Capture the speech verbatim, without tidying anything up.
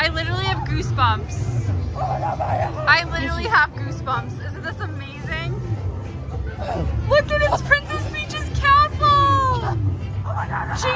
I literally have goosebumps. I literally have goosebumps. Isn't this amazing? Look at it's Princess Peach's castle!